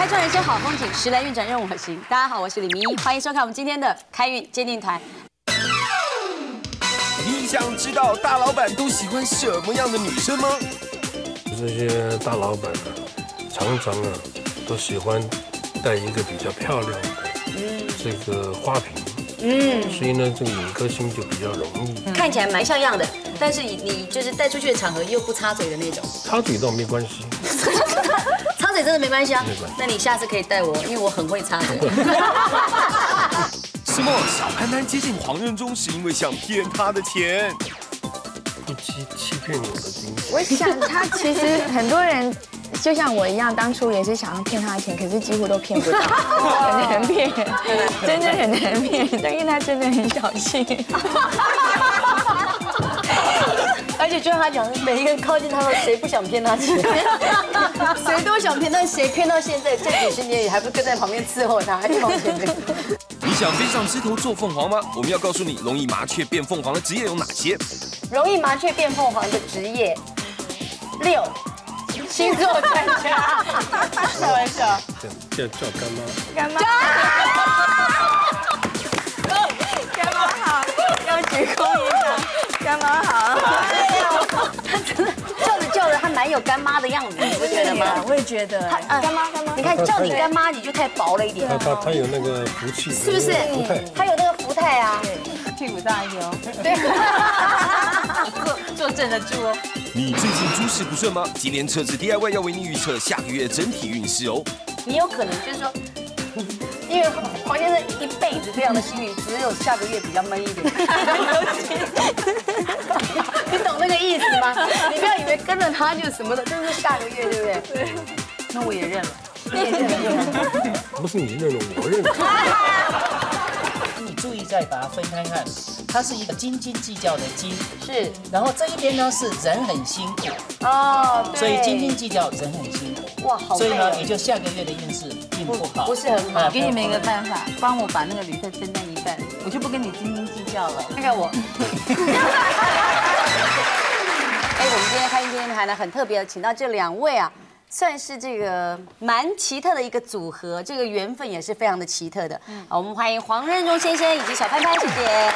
开创人生好风景，时来运转任我行。大家好，我是李明一，欢迎收看我们今天的开运鉴定团。 你想知道大老板都喜欢什么样的女生吗？ 这些大老板啊，常常啊都喜欢带一个比较漂亮的这个花瓶，所以呢，这个引歌星就比较容易。 看起来蛮像样的，但是你就是带出去的场合又不插嘴的那种。 插嘴倒没关系， 插嘴真的没关系啊没关系。 那你下次可以带我，因为我很会插嘴。 什么？小潘潘接近黄任中是因为想骗他的钱？ 不欺骗我的精神。 我想他其实很多人就像我一样，当初也是想要骗他的钱，可是几乎都骗不到，很难骗，真的很难骗。但是他真的很小心。 而且就像他讲，每一个人靠近他说，谁不想骗他钱？谁都想骗，但谁骗到现在这几十年也还不跟在旁边伺候他，还往前面。 你想飞上枝头做凤凰吗？我们要告诉你，容易麻雀变凤凰的职业有哪些？ 容易麻雀变凤凰的职业6，星座专家。开玩笑。 叫干妈。 干嘛？干嘛好？要鞠躬一下。干嘛好？ 哎呀，他真的叫着，他蛮有干妈的样子，你不觉得吗？ 我也觉得。干妈。 你看叫你干妈，你就太薄了一点。 他有那个福气， 是不是？ 福态。 他有那个福态啊。 屁股大一点哦。 对，坐镇得住哦。 你最近诸事不顺吗？吉联车子 DIY 要为你预测下个月整体运势哦。 你有可能就是说，因为黄先生一辈子这样的幸运，只有下个月比较闷一点。你懂那个意思吗？你不要以为跟着他就什么的，就是下个月，对不对？对。那我也认了，你也认了。 不是你认了，我认了。 你注意再把它分开看，它是一个斤斤计较的斤， 是。 然后这一边呢是人很辛苦哦，对。 所以斤斤计较人很辛苦。 哇，好。 所以呢，也就下个月的运势并不好， 不是很好。 给你们一个办法，帮我把那个旅费分担一半，我就不跟你斤斤计较了。 看看我。哎，我们今天开运鉴定团呢，很特别的，请到这2位啊。算是这个蛮奇特的一个组合，这个缘分也是非常的奇特的。好，我们欢迎黄任中先生以及小潘潘姐姐。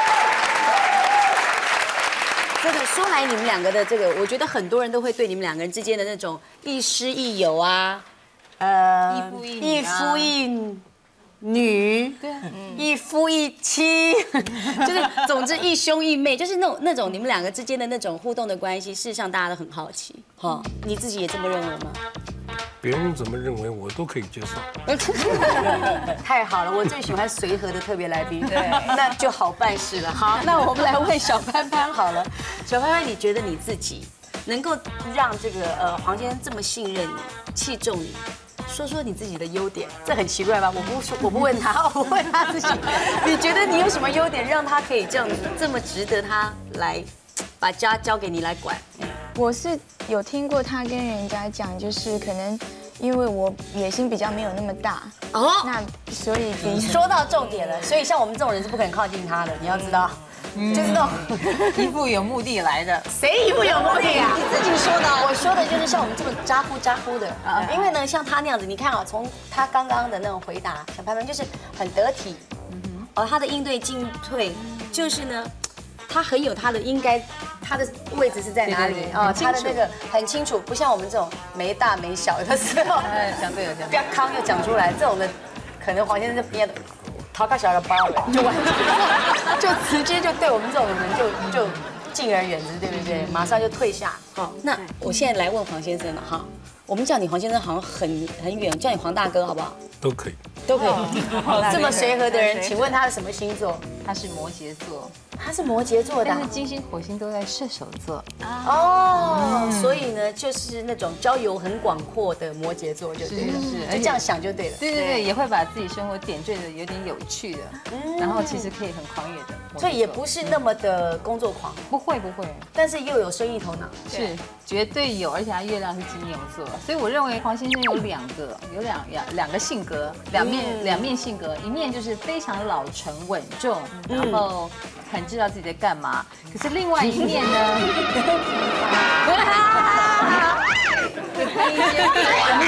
这个说来你们2个的这个，我觉得很多人都会对你们2个人之间的那种亦师亦友啊，一夫一女，对，一夫一妻，就是总之一兄一妹，就是那种你们2个之间的那种互动的关系，事实上大家都很好奇。哈，你自己也这么认为吗？ 别人怎么认为我都可以接受。 太好了，我最喜欢随和的特别来宾，对，那就好办事了。好，那我们来问小潘潘好了，小潘潘，你觉得你自己能够让这个黄先生这么信任你、器重你？说说你自己的优点，这很奇怪吧？我不问他，我问他自己。你觉得你有什么优点，让他可以这样子这么值得他来把家交给你来管？ 我是有听过他跟人家讲，就是可能因为我野心比较没有那么大哦，那所以你说到重点了。所以像我们这种人是不可能靠近他的，你要知道。就是那种一副有目的来的， 谁一副有目的啊？你自己说的，我说的就是像我们这么咋呼的啊。因为呢，像他那样子，你看啊，从他刚刚的那种回答，小潘潘就是很得体，他的应对进退就是呢，他很有他的应该，他的位置是在哪里啊？他的那个很清楚，不像我们这种没大没小的时候， 讲对了， 不要康又讲出来，这种的可能黄先生就憋的。掏个小的包了，就完全就直接就对我们这种人就敬而远之，对不对？马上就退下。好，那我现在来问黄先生了哈，我们叫你黄先生好像很远，叫你黄大哥好不好？ 都可以。 都可以。这么随和的人，请问他是什么星座？ 他是摩羯座。 他是摩羯座的， 但是金星、火星都在射手座。 哦，所以呢，就是那种交友很广阔的摩羯座，就对了，就这样想就对了。 对，也会把自己生活点缀的有点有趣的，然后其实可以很狂野的， 所以也不是那么的工作狂， 不会， 但是又有生意头脑， 是绝对有，而且他月亮是金牛座，所以我认为黄先生有两个性格，两面性格，一面就是非常老成稳重，然后很知道自己在干嘛，可是另外一面呢，我们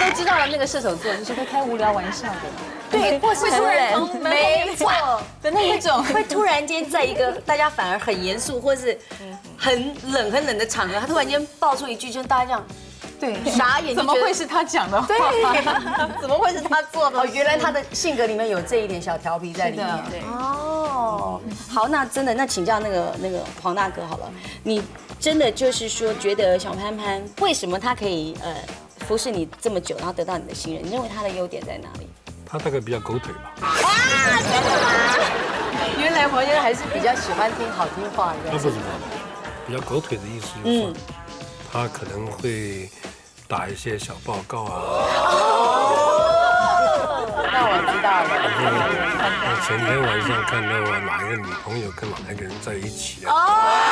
都知道了，那个射手座就是会开无聊玩笑的， 对，或是突然没错的那一种， 会突然间在一个大家反而很严肃或是很冷的场合，他突然间爆出一句，就大家这样。 对， 傻眼， 怎么会是他讲的话？ 对，怎么会是他做的？哦，原来他的性格里面有这一点小调皮在里面。 对， 哦，好，那真的，那请教那个黄大哥好了，你真的就是说，觉得小潘潘为什么他可以服侍你这么久，然后得到你的信任？你认为他的优点在哪里？ 他大概比较狗腿吧。 啊，真的吗？原来黄先生还是比较喜欢听好听话的。 不是，比较狗腿的意思就是说，他可能会打一些小报告啊。 那我知道了。前天晚上看到我哪一个女朋友跟哪一个人在一起啊？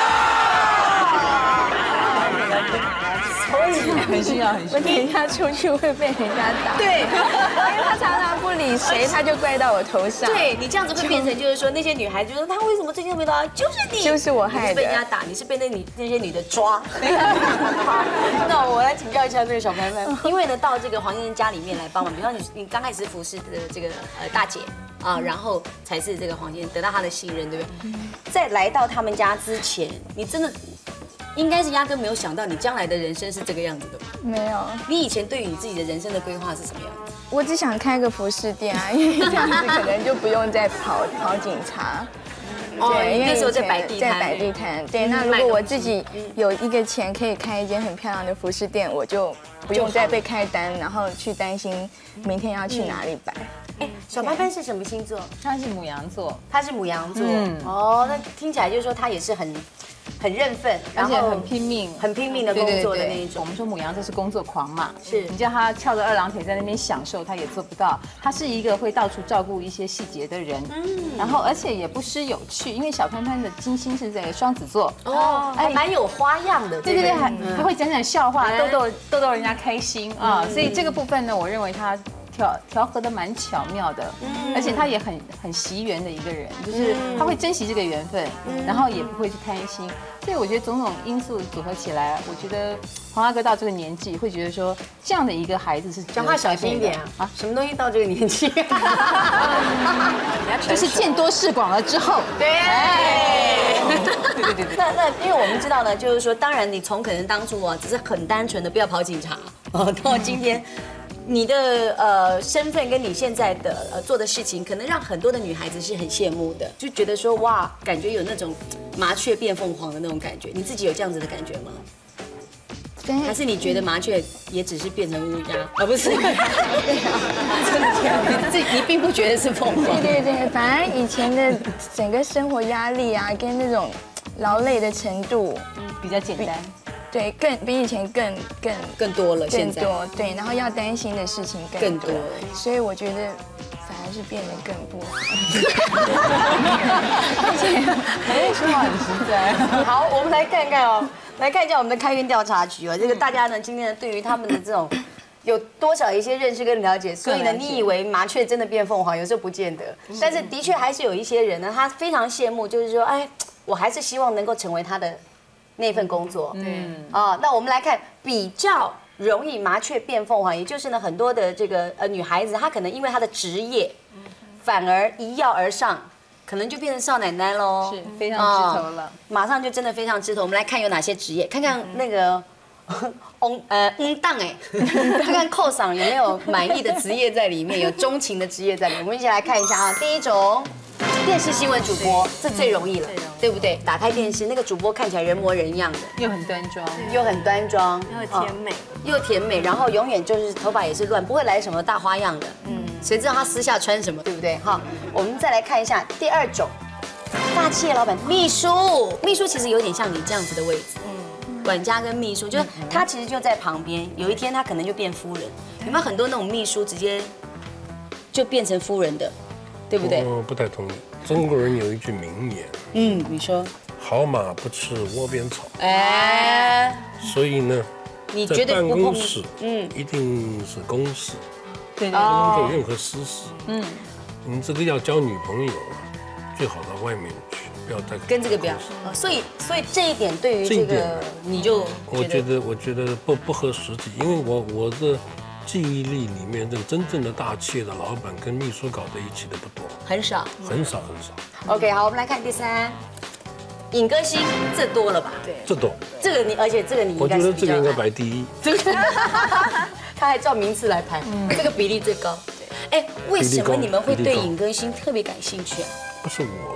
所以很需要， 我等一下出去会被人家打。 对， 因为他常常不理谁，他就怪到我头上。 对你这样子会变成就是说那些女孩就说她为什么最近都没打，就是你， 就是我害的， 你是被人家打，你是被那些女的抓。那我来请教一下这个小潘潘，因为呢到这个黄先生家里面来帮忙，比方你刚开始服侍的这个大姐啊，然后才是这个黄先生得到他的信任，对不对？在来到他们家之前，你真的。应该是压根没有想到你将来的人生是这个样子的吧？ 没有。 你以前对于你自己的人生的规划是什么样子？ 我只想开个服饰店啊，因为这样子可能就不用再跑警察。 对，因为那时候在摆地摊。 在摆地摊。对，那如果我自己有一个钱可以开一间很漂亮的服饰店，我就不用再被开单，然后去担心明天要去哪里摆。 小潘潘是什么星座？ 他是牡羊座。 他是牡羊座。哦，那听起来就是说他也是很认分， 而且很拼命的工作的那一种。 我们说牡羊就是工作狂嘛， 是你叫他翘着二郎腿在那边享受，他也做不到。他是一个会到处照顾一些细节的人，然后而且也不失有趣，因为小潘潘的金星是在双子座， 还蛮有花样的。 对，还会讲笑话，逗人家开心啊。所以这个部分呢，我认为他调和的蛮巧妙的，而且他也很惜缘的一个人，就是他会珍惜这个缘分，然后也不会去贪心，所以我觉得种种因素组合起来，我觉得黄大哥到这个年纪会觉得说，这样的一个孩子是讲话小心一点啊！什么东西到这个年纪， 就是见多识广了之后， 对。那因为我们知道呢，就是说，当然你从可能当初啊，只是很单纯的不要跑警察到今天。你的身份跟你现在的做的事情，可能让很多的女孩子是很羡慕的，就觉得说哇，感觉有那种麻雀变凤凰的那种感觉。你自己有这样子的感觉吗？还是你觉得麻雀也只是变成乌鸦啊？不是，你并不觉得是凤凰。 对，反而以前的整个生活压力啊，跟那种劳累的程度比较简单。 对，比以前更多了，现在对，然后要担心的事情更多，所以我觉得反而是变得更不好。 说话很实在。 好，我们来看看哦，来看一下我们的开运调查局哦，这个大家呢今天呢对于他们的这种有多少一些认识跟了解，所以呢你以为麻雀真的变凤凰，有时候不见得，但是的确还是有一些人呢，他非常羡慕，就是说，哎，我还是希望能够成为他的。那份工作，那我们来看比较容易麻雀变凤凰，也就是呢很多的这个女孩子，她可能因为她的职业，反而一跃而上，可能就变成少奶奶喽， 是非常枝头了， 马上就真的非常枝头。我们来看有哪些职业，看看那个档哎，看看扣赏有没有满意的职业在里面，有钟情的职业在里面。我们一起来看一下啊，第一种。电视新闻主播，这最容易了，对不对？打开电视，那个主播看起来人模人样的， 又很端庄， 又甜美，然后永远就是头发也是乱，不会来什么大花样的。谁知道他私下穿什么，对不对？哈，我们再来看一下第二种，大企业老板秘书，秘书其实有点像你这样子的位置，管家跟秘书，就是他其实就在旁边，有一天他可能就变夫人。有没有很多那种秘书直接就变成夫人的？对不对？ 我不太同意。中国人有一句名言， 你说， 好马不吃窝边草。所以呢， 你觉得办公室，一定是公事， 对， 不能做任何私事。你这个要交女朋友，最好到外面去，不要再跟这个不要。所以这一点对于这个你就我觉得不合实际，因为我的记忆力里面这个真正的大企业的老板跟秘书搞在一起的不多， 很少。 很少。 OK， 好，我们来看第3，影歌星，这多了吧？对， 这多。 这个你，而且这个你应我觉该是比较得这个应该排第一。 这个，他还照名次来排，这个比例最高。哎，为什么你们会对影歌星特别感兴趣啊？ 不是我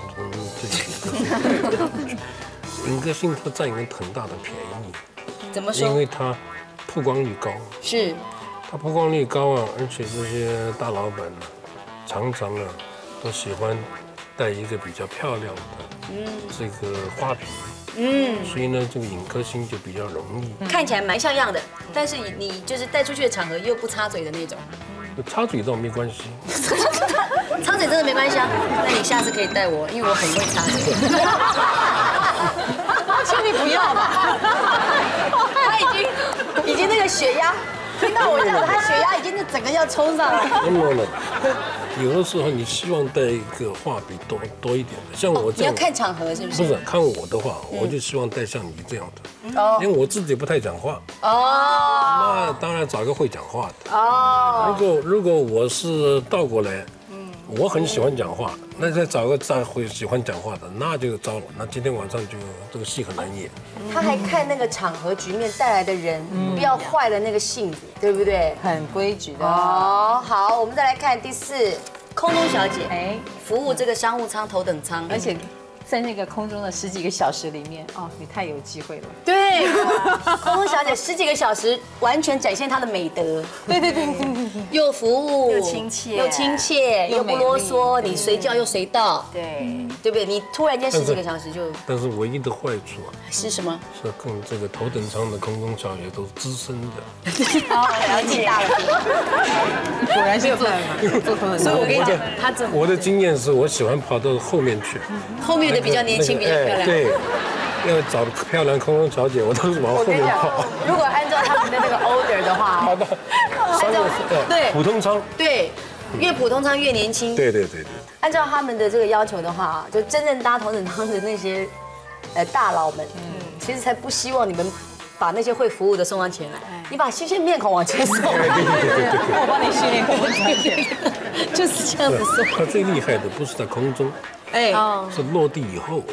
对影歌星他占一个很大的便宜， 怎么说？ 因为他曝光率高， 是他曝光率高啊，而且这些大老板呢，常常啊都喜欢带一个比较漂亮的这个花瓶，所以呢，这个影歌星就比较容易。 看起来蛮像样的，但是你就是带出去的场合又不插嘴的那种。 插嘴倒没关系， 插嘴真的没关系啊。那你下次可以带我，因为我很会插嘴。请你不要吧，他已经那个血压，听到我这样，他血压已经是整个要冲上来。 有的时候你希望带一个话比多一点的，像我这样。 你要看场合是不是？ 不是看我的话，我就希望带像你这样的，因为我自己不太讲话。那当然找个会讲话的。如果我是倒过来，我很喜欢讲话，那再找个会喜欢讲话的，那就糟了。那今天晚上就这个戏很难演。 他还看那个场合局面带来的人，不要坏了那个性子，对不对？ 很规矩的。 好，我们再来看第4，空中小姐，服务这个商务舱、头等舱， 而且在那个空中的10几个小时里面，你太有机会了。 对，空中小姐10几个小时，完全展现她的美德。对，又服务又亲切， 又不啰嗦，你随叫又随到，对不对？你突然间10几个小时就…… 但是唯一的坏处啊， 是什么？ 是跟这个头等舱的空中小姐都是资深的。 了解大了， 果然是做头等舱。 所以我跟你讲， 我的经验是我喜欢跑到后面去， 后面的比较年轻，比较漂亮。 对，要找漂亮空中小姐，我都是往后面跑。 如果按照他们的那个 order 的话， 对，普通舱， 对，越普通舱越年轻。 对。 按照他们的这个要求的话，就真正搭头等舱的那些大佬们，其实才不希望你们把那些会服务的送上前来，你把新鲜面孔往前送。 我帮你训练空中小姐， 就是这样子送。 他最厉害的不是在空中，是落地以后。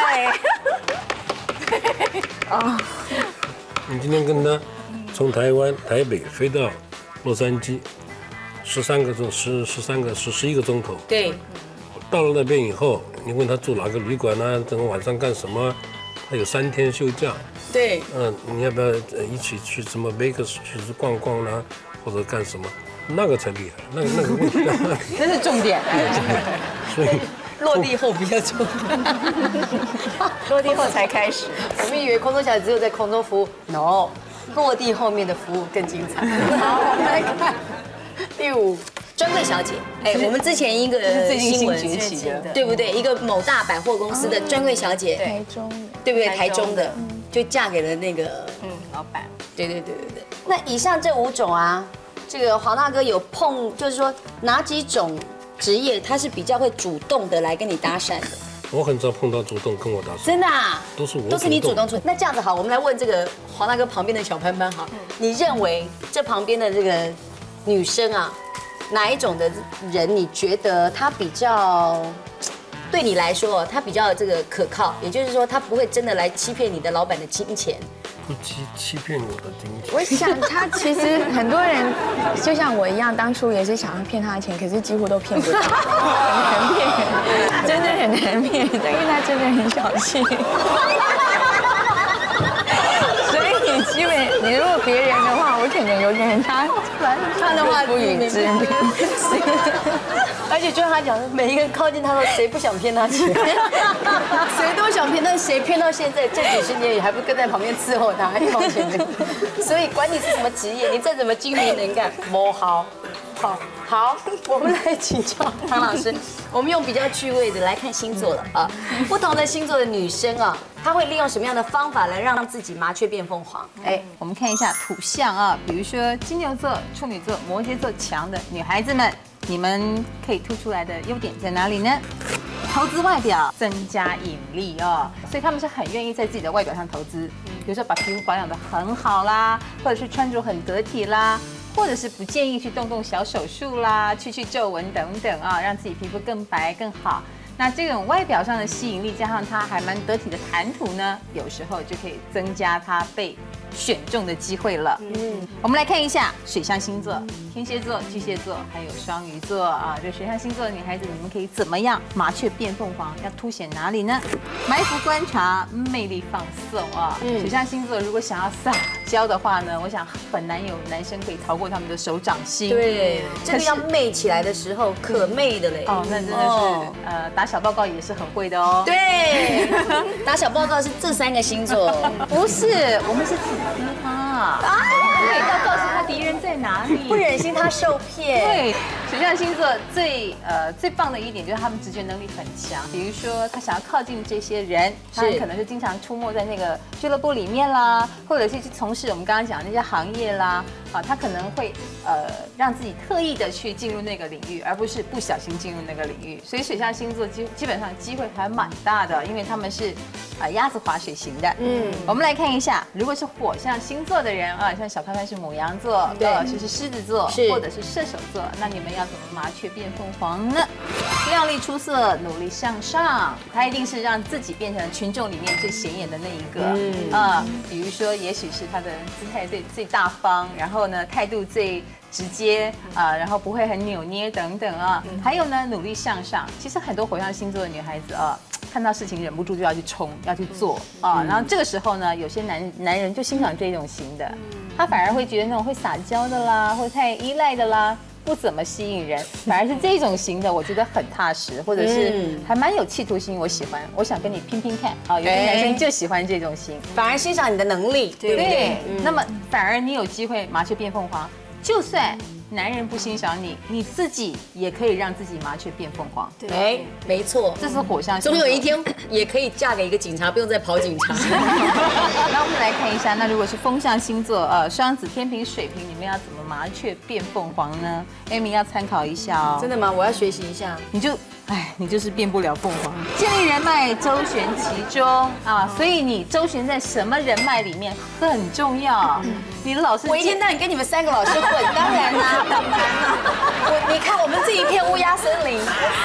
你今天跟他从台北飞到洛杉矶，11个钟头。 对。 到了那边以后，你问他住哪个旅馆啊？整个晚上干什么？他有3天休假。 对。 你要不要一起去什么 Vegas 去逛逛啦，或者干什么？那个才厉害，那个问题。 那是重点。 所以。 落地后比较重要，落地后才开始。我们以为空中小姐只有在空中服务 ，no， 落地后面的服务更精彩。好，我们来看第5，专柜小姐。我们之前一个新闻崛起的， 对不对？一个某大百货公司的专柜小姐， 台中的， 对不对？台中的，就嫁给了那个老板。 对。那以上这5种啊，这个黄大哥有就是说哪几种职业他是比较会主动的来跟你搭讪的？ 我很少碰到主动跟我搭讪。 真的啊？ 都是你主动出。那这样子好，我们来问这个黄大哥旁边的小潘潘好，你认为这旁边的这个女生啊，哪一种的人你觉得她比较对你来说她比较这个可靠？也就是说她不会真的来欺骗你的老板的金钱？ 不欺骗我的金钱。 我想他其实很多人就像我一样，当初也是想要骗他的钱，可是几乎都骗不到，很难骗，真的很难骗，因为他真的很小气。所以基本你如果别人的话，我可能有点他的话不予置评。 而且就像他讲的，每一个人靠近他说，谁不想骗他钱？谁都想骗，但谁骗到现在这几十年也还不跟在旁边伺候他，还掏钱的。所以管你是什么职业，你再怎么精明能干，没好。好，我们来请教唐老师。我们用比较趣味的来看星座了啊，不同的星座的女生啊，她会利用什么样的方法来让自己麻雀变凤凰？ 我们看一下土象啊，比如说金牛座、处女座、摩羯座强的女孩子们，你们可以突出来的优点在哪里呢？投资外表，增加引力哦，所以他们是很愿意在自己的外表上投资，比如说把皮肤保养得很好啦，或者是穿着很得体啦， 或者是不建议去动小手术啦，去皱纹等等啊，让自己皮肤更白更好。那这种外表上的吸引力，加上它还蛮得体的谈吐呢，有时候就可以增加它被选中的机会了。我们来看一下水象星座：天蝎座、巨蟹座，还有双鱼座啊。这水象星座的女孩子，你们可以怎么样麻雀变凤凰？要凸显哪里呢？埋伏观察，魅力放送啊。水象星座如果想要撒娇的话呢，我想很难有男生可以逃过他们的手掌心。 对，这个要媚起来的时候，可媚的嘞。 哦，那真的是打小报告也是很会的哦。 对，打小报告是这3个星座， 不是，我们是粉丝他，对，要告诉他敌人在哪里， 不忍心他受骗。 对，水象星座最棒的一点就是他们直觉能力很强。比如说，他想要靠近这些人，他可能是经常出没在那个俱乐部里面啦，或者是去从事我们刚刚讲的那些行业啦。他可能会让自己特意的去进入那个领域，而不是不小心进入那个领域。所以水象星座基本上机会还蛮大的，因为他们是鸭子划水型的。我们来看一下，如果是火象星座的人啊，像小潘潘是牡羊座，高老师是狮子座，或者是射手座，那你们要怎么麻雀变凤凰呢？亮丽出色，努力向上，他一定是让自己变成群众里面最显眼的那一个。比如说，也许是他的姿态最大方，然后呢态度最直接然后不会很扭捏等等啊。还有呢，努力向上。其实很多火象星座的女孩子看到事情忍不住就要去冲，要去做然后这个时候呢，有些男人就欣赏这种型的，他反而会觉得那种会撒娇的啦，或太依赖的啦，不怎么吸引人，反而是这种型的，我觉得很踏实，或者是还蛮有企图心，我喜欢，我想跟你拼拼看有些男生就喜欢这种型， 反而欣赏你的能力，对不对？ 那么反而你有机会麻雀变凤凰，就算男人不欣赏你，你自己也可以让自己麻雀变凤凰。 哎，没错， 这是火象星座。 总有一天也可以嫁给一个警察，不用再跑警察。 那我们来看一下，那如果是风象星座，双子、天秤、水瓶，你们要怎么麻雀变凤凰呢 ？Amy 要参考一下哦。 真的吗？我要学习一下。 你就是变不了凤凰。建立人脉，周旋其中所以你周旋在什么人脉里面很重要。你的老师， 我一天到晚跟你们3个老师混，当然啦，很难你看我们这一片乌鸦森林，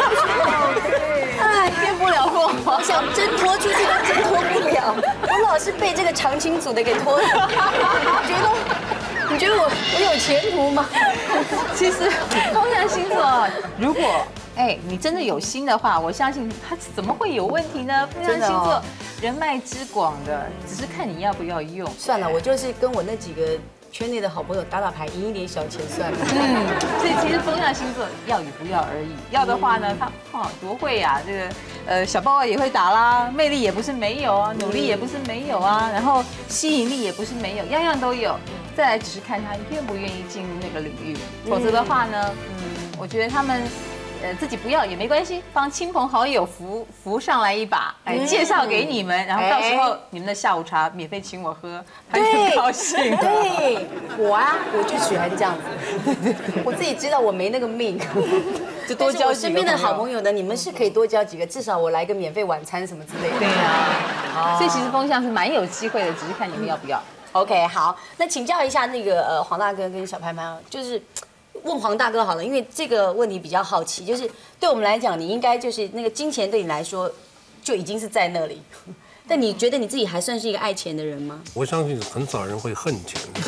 变不了凤凰， 想挣脱出去都挣脱不了。我老是被这个长青组的给拖着。你觉得我有前途吗？ 其实风象星座，如果你真的有心的话，我相信他怎么会有问题呢？风象星座人脉之广的，只是看你要不要用。 算了，我就是跟我那几个圈内的好朋友打牌，赢一点小钱算了。 所以其实风象星座要与不要而已。要的话呢，他多会呀，这个小报告也会打啦，魅力也不是没有啊，努力也不是没有啊，然后吸引力也不是没有，样样都有。再来只是看他愿不愿意进入那个领域，否则的话呢，我觉得他们。自己不要也没关系，帮亲朋好友扶上来一把，介绍给你们，然后到时候你们的下午茶免费请我喝，还很高兴。 对，我就喜欢这样子，我自己知道我没那个命，就多交几个。身边的好朋友呢，你们是可以多交几个，至少我来个免费晚餐什么之类的。 对啊，所以其实风象是蛮有机会的，只是看你们要不要。 OK， 好，那请教一下那个黄大哥跟小潘潘，就是。问黄大哥好了，因为这个问题比较好奇，就是对我们来讲，你应该就是那个金钱对你来说就已经是在那里，但你觉得你自己还算是一个爱钱的人吗？ 我相信很少人会恨钱的。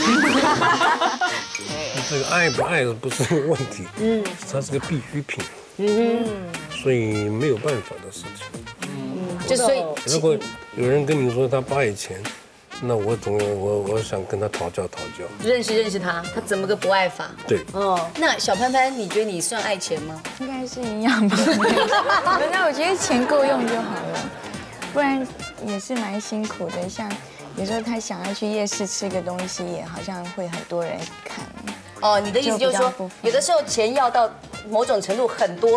这个爱不爱不是个问题，它是个必需品，所以没有办法的事情。 就所以， 如果有人跟你说他不爱钱。那我想跟他讨教， 认识他，他怎么个不爱法？ 对， 那小潘潘，你觉得你算爱钱吗？ 应该是一样吧。那我觉得钱够用就好了，不然也是蛮辛苦的。像有时候他想要去夜市吃个东西，也好像会很多人看。 你的意思就是说，有的时候钱要到某种程度很多了，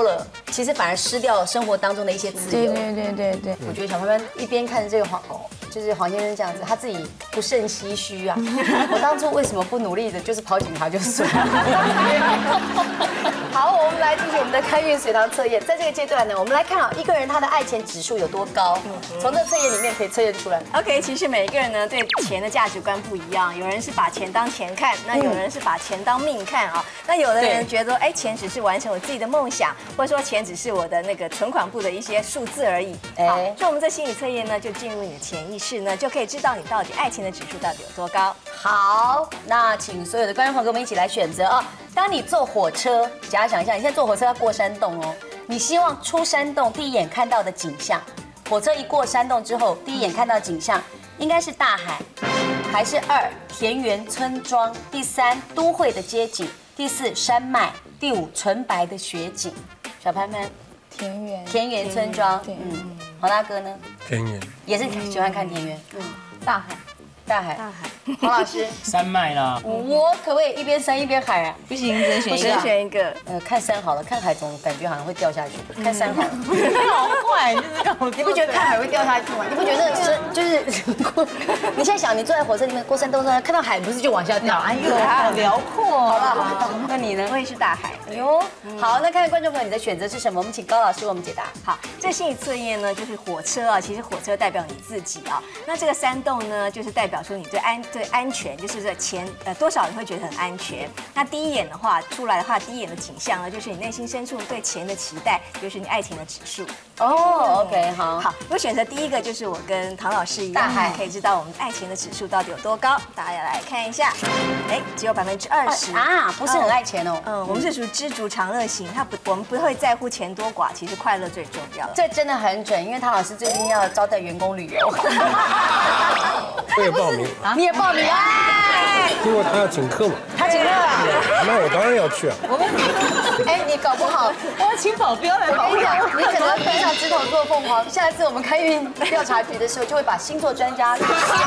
其实反而失掉生活当中的一些自由。 对。 我觉得小潘潘一边看着这个就是黄先生这样子，他自己不胜唏嘘啊。我当初为什么不努力的，就是跑警察就算了。好，我们来进行我们的开运水塘测验。在这个阶段呢，我们来看一个人他的爱钱指数有多高，从这测验里面可以测验出来。 OK， 其实每一个人呢对钱的价值观不一样，有人是把钱当钱看，那有人是把钱当命看啊。那有的人觉得，哎，钱只是完成我自己的梦想，或者说钱只是我的那个存款簿的一些数字而已。好，所以我们这心理测验呢，就进入你的潜意识呢，就可以知道你到底爱情的指数到底有多高。 好，那请所有的观众朋友跟我们一起来选择啊。当你坐火车，假想一下，你现在坐火车要过山洞哦，你希望出山洞第一眼看到的景象，火车一过山洞之后，第一眼看到的景象应该是大海，还是2田园村庄，第3都会的街景，第4山脉，第5纯白的雪景。小潘潘，田园村庄，黄大哥呢？ 田园也是喜欢看田园， 大海。 黄老师， 山脉啦， 我可不可以一边山一边海啊？ 不行，只能选一个。 选一个。 看山好了，看海总感觉好像会掉下去。看山好了， 好坏，就是让我。 你不觉得看海会掉下去吗？你不觉得就是你现在想，你坐在火车里面过山洞上，看到海不是就往下掉？ 哎呦，好辽阔。 好吧，那你呢？ 我也是大海。 哎呦，好，那看看观众朋友你的选择是什么？我们请高老师为我们解答。 好，这心理测验呢，就是火车啊，其实火车代表你自己啊。那这个山洞呢，就是代表说你对安全，就是这钱多少你会觉得很安全。那第一眼的话出来的话，第一眼的景象呢，就是你内心深处对钱的期待，就是你爱钱的指数。 哦 ，OK， 好。 好，我选择第一个就是我跟唐老师一样， 大海可以知道我们爱钱的指数到底有多高。大家来看一下，哎，只有20% 啊，不是很爱钱哦。 我们是属于知足常乐型，我们不会在乎钱多寡，其实快乐最重要。 这真的很准，因为唐老师最近要招待员工旅游。 我也报名， 你也报名啊？ 因为他要请客嘛。 他请客啊？ 那我当然要去啊。 哎，你搞不好， 我要请保镖来保我跟你讲，你可能飞上枝头做凤凰。下一次我们开运调查局的时候，就会把星座专家。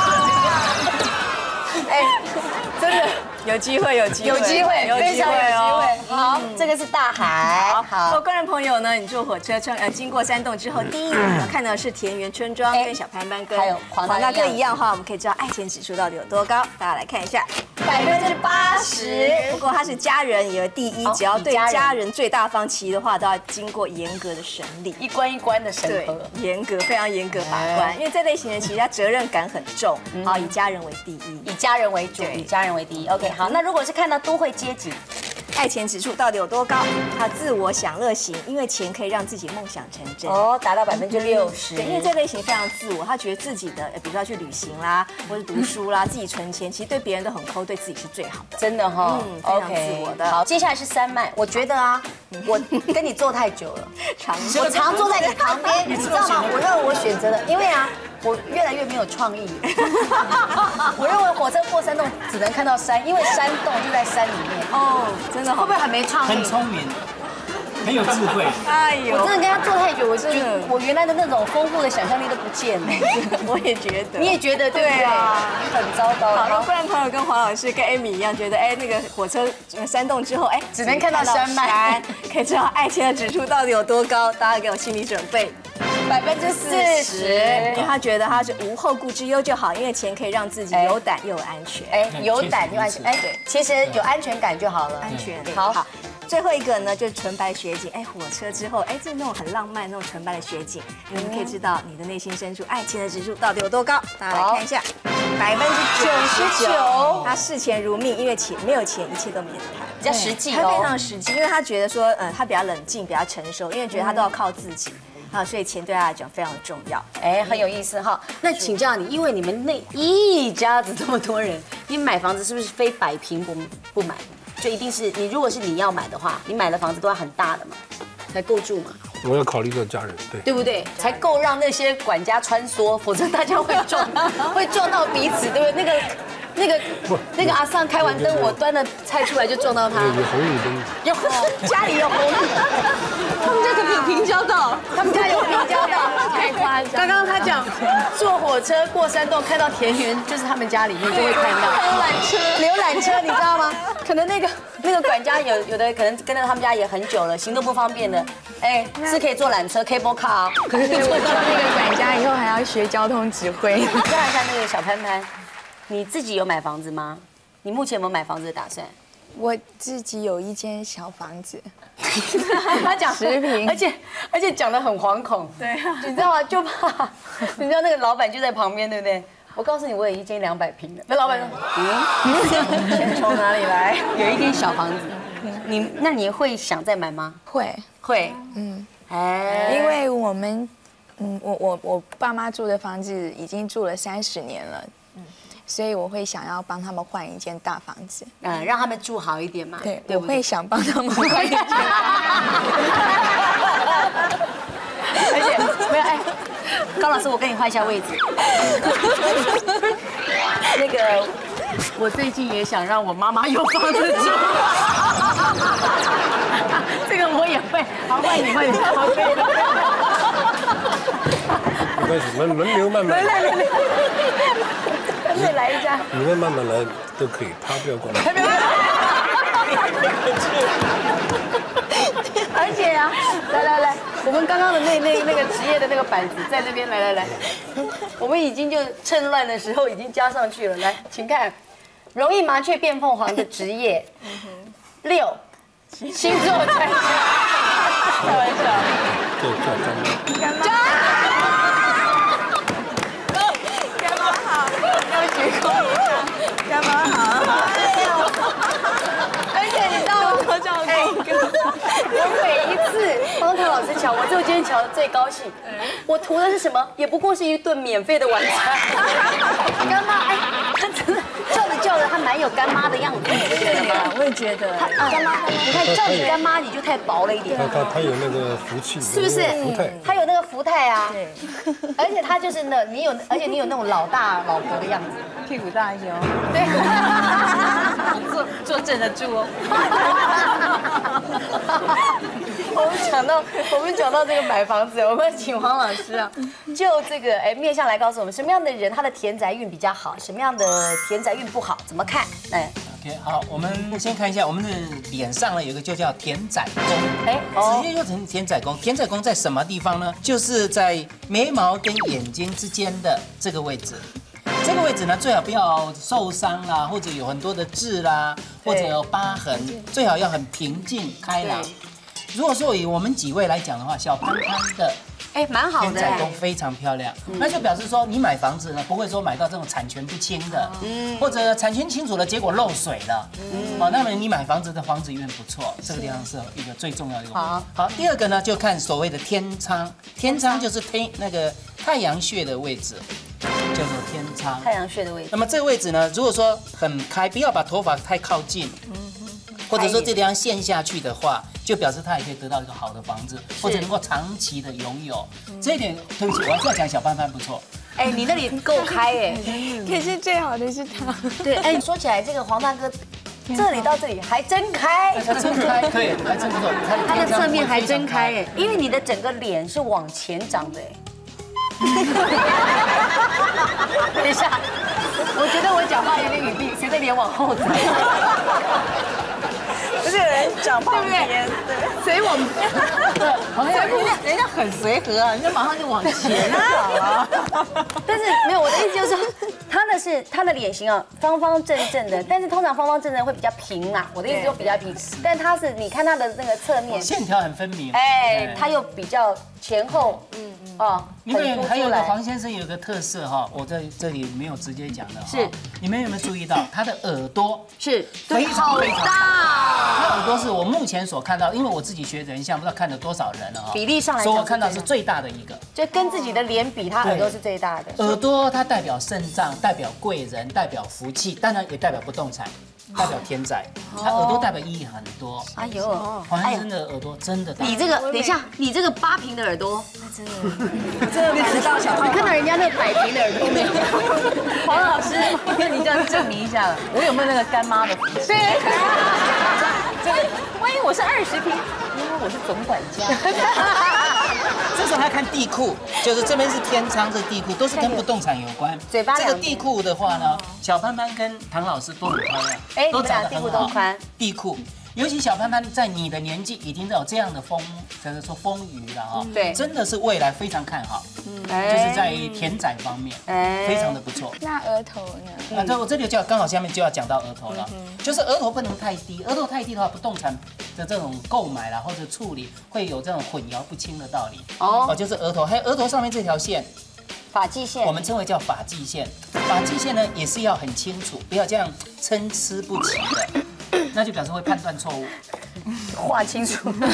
哎，真的有机会， 非常有机会哦。好，这个是大海。 好，观众朋友呢，你坐火车经过山洞之后，第一眼看到的是田园村庄，跟小潘潘跟还有黄大哥一样的话，我们可以知道爱钱指数到底有多高。大家来看一下 ，80%。 不过他是家人也第一，只要对家人最大方，其余的话都要经过严格的审理， 一关一关的审核， 严格，非常严格把关。因为这类型的其实他责任感很重，好，以家人为第一， 以家人为主，以家人为第一。OK， 好，那如果是看到都会街景， 爱钱指数到底有多高？他自我享乐型，因为钱可以让自己梦想成真。 哦，达到60%。 对，因为这类型非常自我，他觉得自己的，比如说要去旅行啦，或者读书啦，自己存钱，其实对别人都很抠，对自己是最好的。 真的哈， 非常自我的。 好，接下来是山脉，我觉得啊，我跟你坐太久了，我常坐在你旁边，你知道吗？我认为我选择了，因为啊，我越来越没有创意。我认为火车过山洞只能看到山，因为山洞就在山里面。 哦，真的好， 会不会很没创意？ 很聪明，很有智慧。 哎呦， 我真的跟他坐太久，我原来的那种丰富的想象力都不见了。 我也觉得， 你也觉得对啊，很糟糕。 好，那不然朋友跟黄老师跟 Amy 一样，觉得哎那个火车山洞之后，哎只能看到山脉， 可以知道爱情的指数到底有多高，大家给我心理准备。 40%， 因为他觉得他是无后顾之忧就好，因为钱可以让自己有胆又有安全。 哎，有胆又安全，哎，对，其实有安全感就好了。 安全， 好。 最后一个呢，就是纯白雪景。哎，火车之后，哎，这那种很浪漫那种纯白的雪景，你们可以知道你的内心深处爱情的指数到底有多高。大家来看一下，99%，他视钱如命，因为没有钱，一切都没得谈。 比较实际他非常实际，因为他觉得说，他比较冷静，比较成熟，因为觉得他都要靠自己。啊，所以钱对他来讲非常的重要， 哎，很有意思哈。那请教你，因为你们那一家子这么多人，你买房子是不是非100平不买？就一定是你，如果是你要买的话，你买的房子都要很大的嘛，才够住嘛。 我要考虑到家人， 对不对？才够让那些管家穿梭，否则大家会撞到彼此，对不对？ 那个阿桑开完灯，我端了菜出来就撞到他。 有红绿灯， 有家里有红绿，他们家可有平交道，他们家有平交道， 太夸张。 刚刚他讲坐火车过山洞看到田园，就是他们家里面就会看到浏览车，你知道吗？可能那个管家有的可能跟着他们家也很久了，行动不方便的，哎，是可以坐缆车 cable car 啊。 可是我做那个管家以后还要学交通指挥。 问一下那个小潘潘，你自己有买房子吗？你目前有没有买房子的打算？ 我自己有一间小房子， 他讲 10平， 而且讲得很惶恐，对，你知道吗？就怕，你知道那个老板就在旁边，对不对？我告诉你，我有一间200平的。那老板说， 钱从哪里来？ 有一间小房子，那你会想再买吗？ 会， 哎， 因为我们，我爸妈住的房子已经住了30年了，所以我会想要帮他们换一间大房子， 让他们住好一点嘛。 对， 对不对？ 我会想帮他们换一间。 而且没有哎，高老师，我跟你换一下位置。那个，我最近也想让我妈妈有房子住。这个我也会，好，换你，换你，好，可以。 没关系，轮流慢慢来。 再来一家。 你们慢慢来都可以，他不要管。 而且啊，来，我们刚刚的那个职业的那个板子在那边，来，我们已经就趁乱的时候已经加上去了。来，请看，容易麻雀变凤凰的职业，6，星座专家，开玩笑， 干妈好，要鞠躬一下，干嘛好？ 而且你知道吗？我每一次帮唐老师瞧，我只有今天瞧的最高兴。我图的是什么？也不过是一顿免费的晚餐。干妈，哎，他真的叫着，他蛮有干妈的样子，你不觉得吗？ 我也觉得。 干妈，你看叫你干妈，你就太薄了一点。 他有那个福气， 是不是？ 福态， 他有那个福态啊。 对。 而且他就是而且你有那种老大老婆的样子， 屁股大一些哦。 对。 坐镇得住哦。 我们讲到这个买房子，我们请黄老师啊，就这个面向来告诉我们，什么样的人他的田宅运比较好，什么样的田宅运不好，怎么看？哎 ，OK， 好，我们先看一下我们的脸上呢有一个就叫田宅宫，直接就成田宅宫。田宅宫在什么地方呢？就是在眉毛跟眼睛之间的这个位置。这个位置呢，最好不要受伤啦，或者有很多的痣啦，或者有疤痕，最好要很平静开朗。如果说以我们几位来讲的话，小潘潘的蛮好的， 田宅宫非常漂亮，那就表示说你买房子呢，不会说买到这种产权不清的，或者产权清楚了，结果漏水了，那么你买房子的房子运不错，这个地方是一个最重要的一个。好，第二个呢，就看所谓的天仓，天仓就是那个太阳穴的位置。叫做天仓， 太阳穴的位置。 那么这个位置呢，如果说很开，不要把头发太靠近，或者说这地方陷下去的话，就表示他也可以得到一个好的房子，或者能够长期的拥有。这一点，对不起，我还是要讲小潘潘不错。 你那里够开哎， 可是最好的是他。 对，说起来这个黄大哥，这里到这里还真开， 真开，对，还真不错。 他的侧面还真开哎，因为你的整个脸是往前长的哎。等一下，我觉得我讲话有点语病，谁的脸往后长？ 不是有人长旁边，对， 谁往？人家很随和啊，人家马上就往前长了。但是没有，我的意思就是说，他的脸型啊，方方正正的，但是通常方方正正会比较平啊。我的意思就比较平，但他是你看他的那个侧面线条很分明， 他又比较前后， 因为还有个黄先生有个特色哈，我在这里没有直接讲的哈， 是你们有没有注意到他的耳朵是非常非常大？他耳朵是我目前所看到，因为我自己学人像，不知道看了多少人了哈， 比例上来， 所以我看到是最大的一个， 就跟自己的脸比，他耳朵是最大的。 耳朵它代表肾脏，代表贵人，代表福气，当然也代表不动产。 代表天仔，他耳朵代表意义很多。 哎呦， 黄先生的耳朵真的大。 你这个等一下，你这个8平的耳朵， 真的买得到小你看到人家那个100平的耳朵没有？ 黄老师，你这样证明一下了，我有没有那个干妈的福气？对，这个万一我是20平，因为我是总管家。 这时候还看地库，就是这边是天仓，这地库都是跟不动产有关。 嘴巴这个地库的话呢，小潘潘跟唐老师都很漂亮， 哎，你们俩地库都宽。 地库。尤其小潘潘在你的年纪已经有这样的就是说丰腴了哈， 对， 真的是未来非常看好，就是在田仔方面，非常的不错。 那额头呢？ 我这里刚好下面就要讲到额头了，就是额头不能太低，额头太低的话，不动产的这种购买啦或者处理会有这种混淆不清的道理。哦，就是额头，还有额头上面这条线。 发际线， 我们称为叫发际线。发际线呢也是要很清楚，不要这样参差不齐的。那就表示会判断错误， 画清楚，自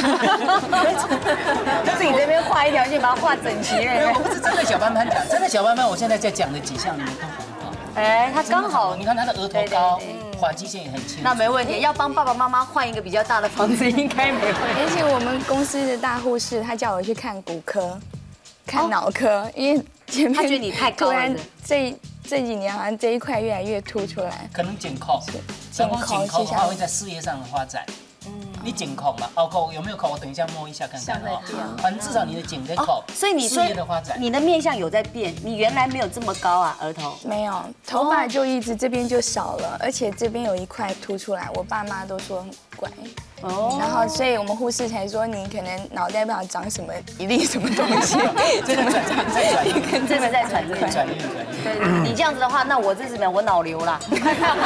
己这边画一条线，把它画整齐。 我不是针对小潘潘讲，针对小潘潘，我现在在讲的几项你们都很好。 哎，他刚好， 你看他的额头高，发际线也很清楚。 那没问题，要帮爸爸妈妈换一个比较大的房子，应该没问题。 而且我们公司的大护士，他叫我去看骨科、看脑科，因为前面他觉得你太高了。 这几年好像这一块越来越凸出来， 可能紧扣，然后紧扣的话会在事业上的发展。你紧扣嘛？口有没有口？我等一下摸一下看看哦。反正至少你的紧的口， 所以你事业的发展， 你的面相有在变，你原来没有这么高啊，额头没有，头发就一直这边就少了，而且这边有一块凸出来，我爸妈都说很怪。哦，然后所以我们护士才说你可能脑袋不知道长什么一粒什么东西， 这个转运， 这个在转运， 转运。 对，你这样子的话，那我这是我脑瘤啦，我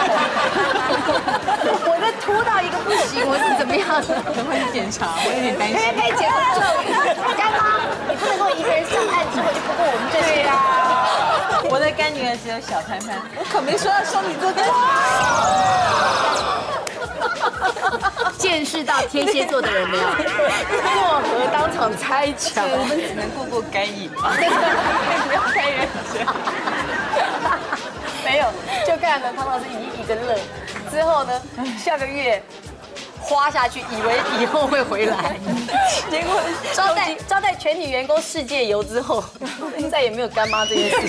这凸到一个不行，我是怎么样？ 可不可以检查？我有点担心。 可以检查这干妈，你不能够一个人上岸之后就不顾我们这些呀。 我的干女儿只有小潘潘，我可没说要双鱼座干。 见识到天蝎座的人没有？过河当场拆墙， 我们只能过干瘾吧，不要开人家。 没有，就看了唐老师一个乐，之后呢，下个月花下去，以为以后会回来，结果招待全体员工世界游之后，再也没有干妈这件事情。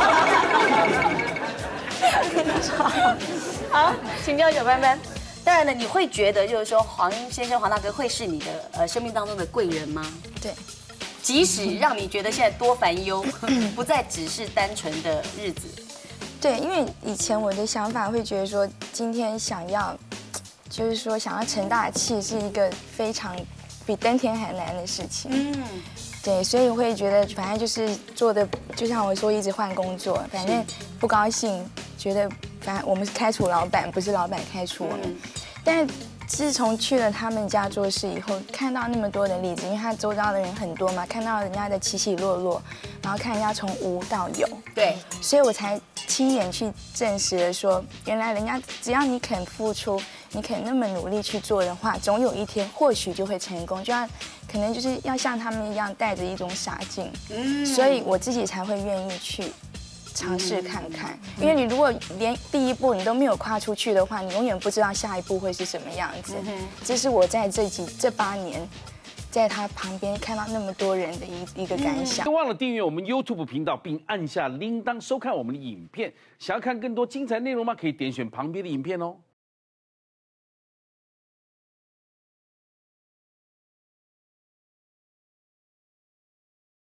好，请教小潘潘。当然了，你会觉得就是说黄先生、黄大哥会是你的生命当中的贵人吗？ 对， 即使让你觉得现在多烦忧，不再只是单纯的日子。 对，因为以前我的想法会觉得说，今天想要，就是说想要成大器是一个非常比登天还难的事情。嗯，对，所以我会觉得反正就是做的，就像我说一直换工作，反正不高兴，觉得。反正我们是开除老板，不是老板开除我们。但是自从去了他们家做事以后，看到那么多的例子，因为他周遭的人很多嘛，看到人家的起起落落，然后看人家从无到有， 对， 所以我才亲眼去证实了说，原来人家只要你肯付出，你肯那么努力去做的话，总有一天或许就会成功。就像可能就是要像他们一样带着一种傻劲，所以我自己才会愿意去。尝试看看，因为你如果连第一步你都没有跨出去的话，你永远不知道下一步会是什么样子。这是我在这8年，在他旁边看到那么多人的一个感想。 别忘了订阅我们 YouTube 频道，并按下铃铛收看我们的影片。想要看更多精彩内容吗？可以点选旁边的影片哦。